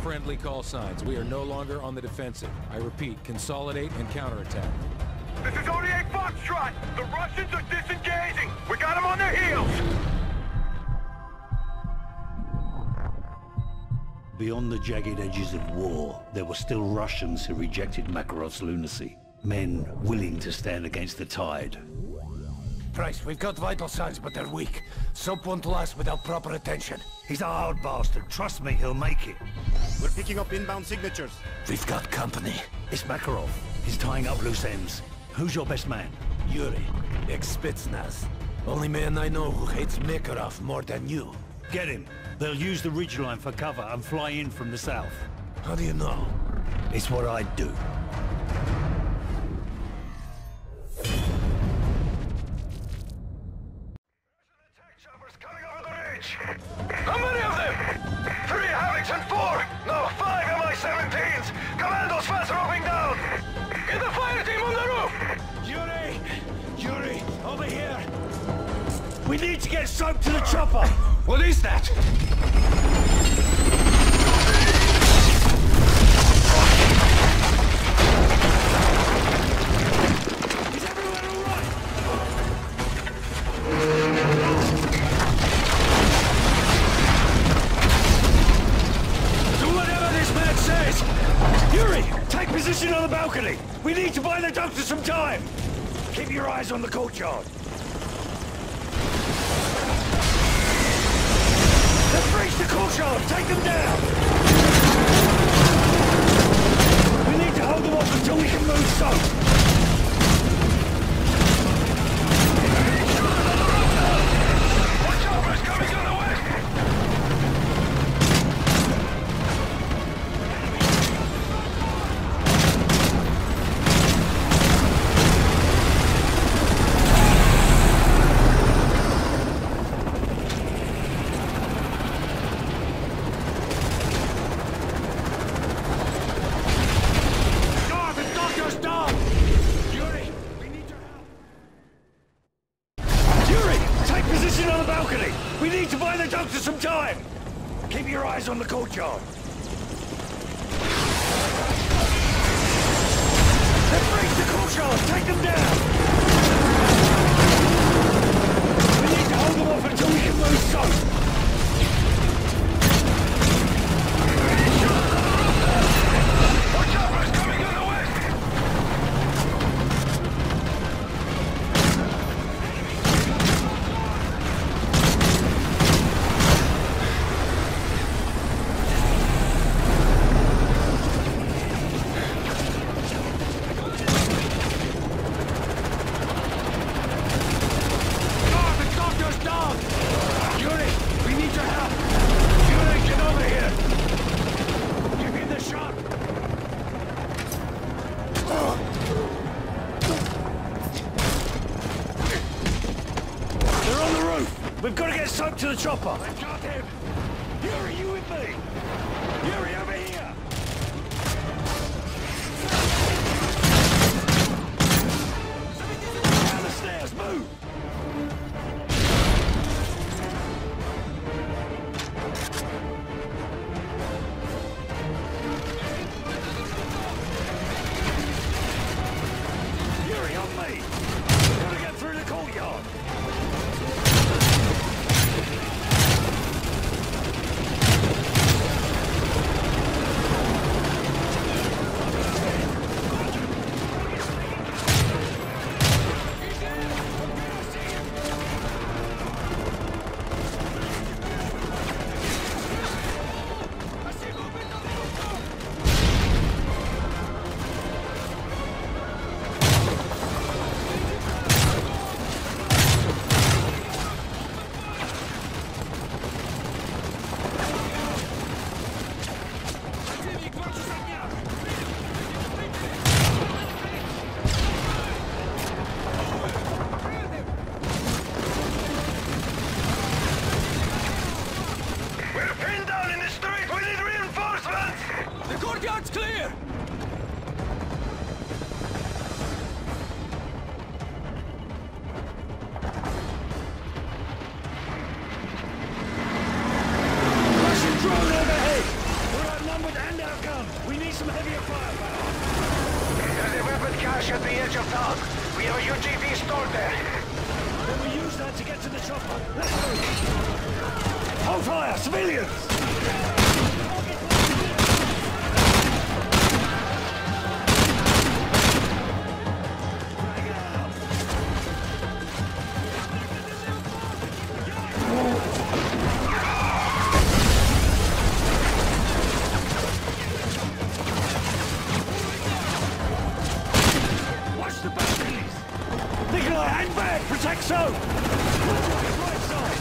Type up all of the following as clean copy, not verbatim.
friendly call signs. We are no longer on the defensive. I repeat, consolidate and counterattack. This is ODA Foxtrot! The Russians are disengaging! We got them on their heels! Beyond the jagged edges of war, there were still Russians who rejected Makarov's lunacy. Men willing to stand against the tide. Price, we've got vital signs, but they're weak. Soap won't last without proper attention. He's a hard bastard. Trust me, he'll make it. We're picking up inbound signatures. We've got company. It's Makarov. He's tying up loose ends. Who's your best man? Yuri, ex-Spetsnaz. Only man I know who hates Makarov more than you. Get him. They'll use the ridgeline for cover and fly in from the south. How do you know? It's what I'd do. How many of them? 3 Havocs and 4! No, 5 Mi-17s! Commandos fast roping down! Get the fire team on the roof! Yuri, over here! We need to get soap to the chopper! What is that? Is everyone alright? Do whatever this man says! Yuri, take position on the balcony! We need to buy the doctor some time! Keep your eyes on the courtyard! Let's breach the courtyard! Take them down! We need to hold them off until we can move soap! Watch out, it's coming on the west! We need to buy the doctor some time! Keep your eyes on the courtyard! Let's breach the courtyard! Take them down! We need to hold them off until we can move soap! Watch out, it's coming on the west! We've got to get soap to the chopper! I got him! Yuri, you with me? Yuri, over here! Down the stairs, move! Yuri, on me! We've got to get through the courtyard! Courtyard's clear! Russian drone overhead! We're outnumbered Hold fire, civilians! Watch the balconies! Nikolai, hang back! Protect Soap! Right side!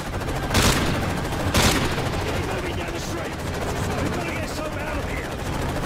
Keep moving down the street! We've got to get Soap out of here!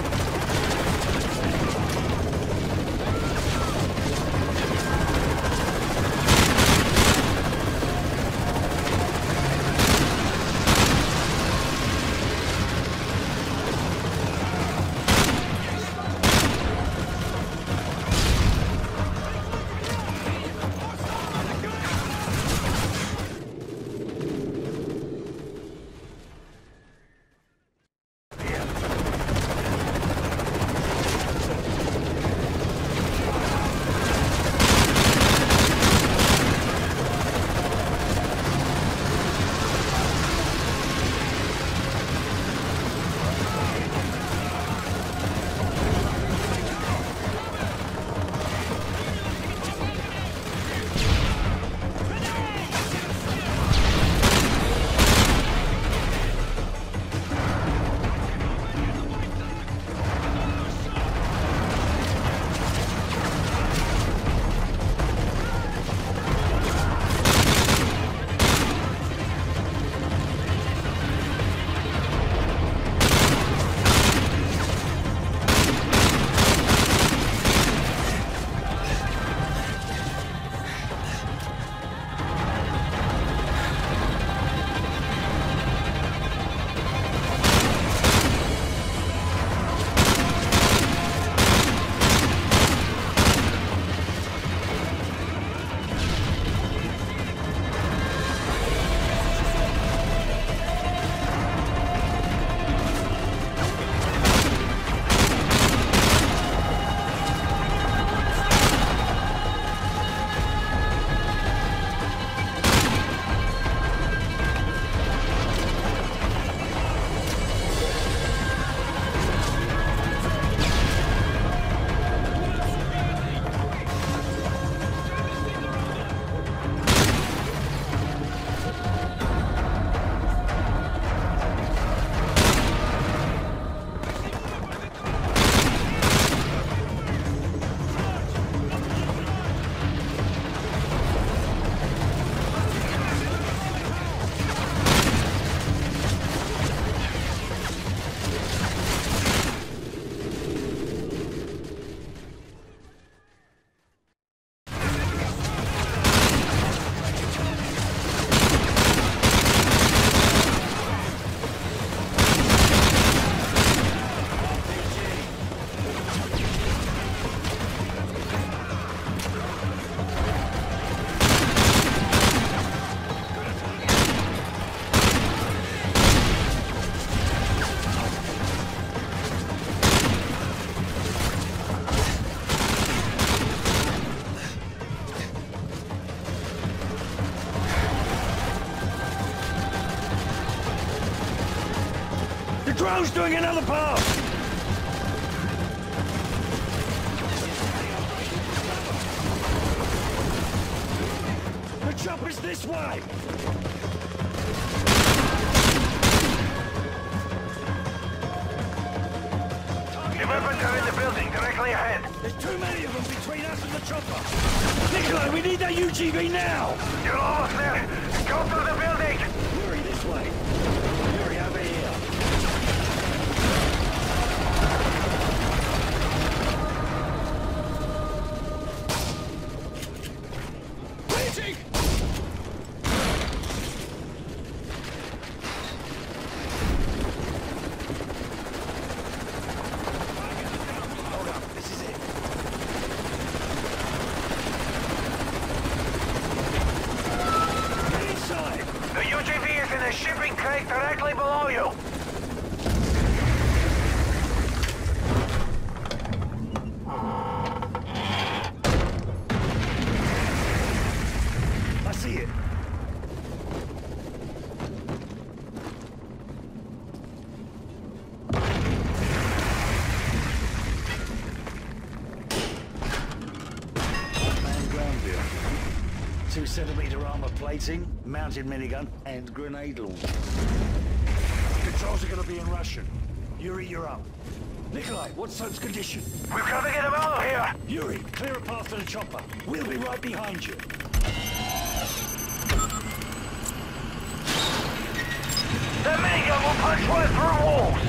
Drone's doing another pass! The chopper's this way! Your weapons are in the building, directly ahead. There's too many of them between us and the chopper! Nikolai, we need that UGV now! You're almost there. Go through the building. Hurry this way! Hurry over here! Directly below you! I see it. Activating mounted minigun and grenade launcher. Controls are gonna be in Russian. Yuri, you're up. Nikolai, what's Soap's condition? We've got to get him out of here! Yuri, clear a path to the chopper. We'll be right behind you. That minigun will punch right through walls!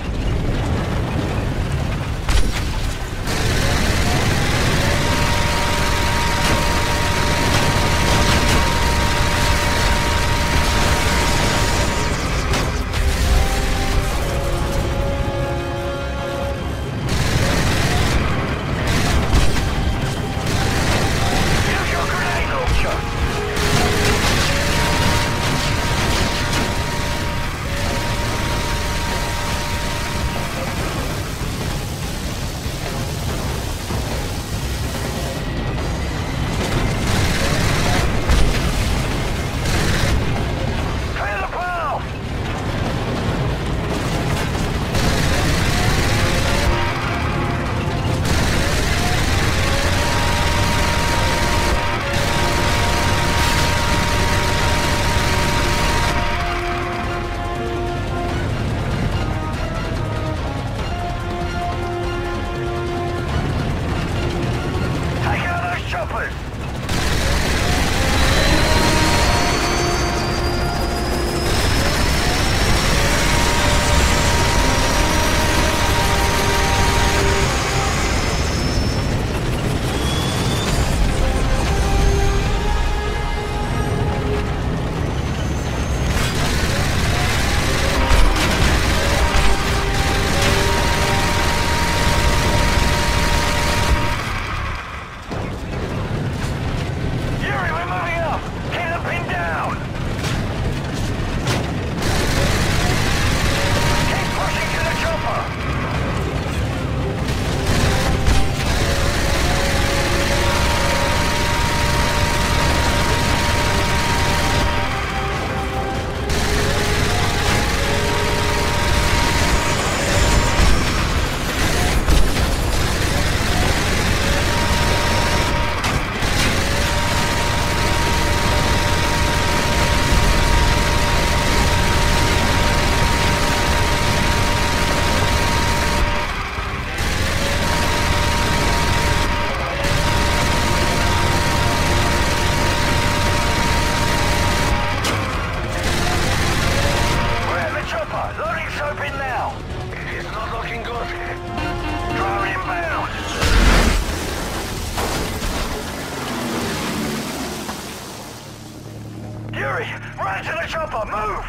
Run to the chopper! Move!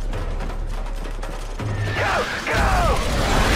Go! Go!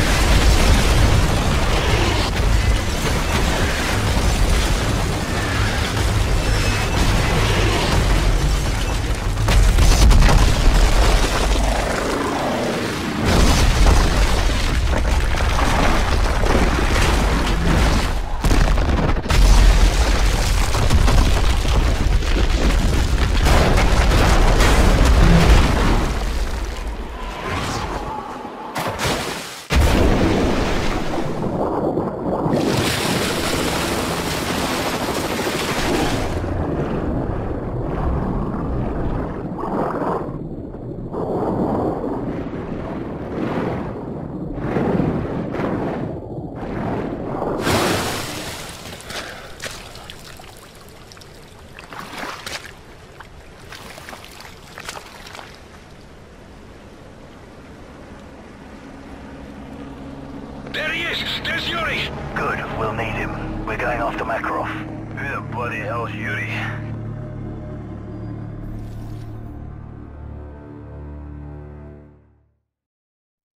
There he is! There's Yuri! Good, we'll need him. We're going after Makarov. Who the bloody hell's Yuri?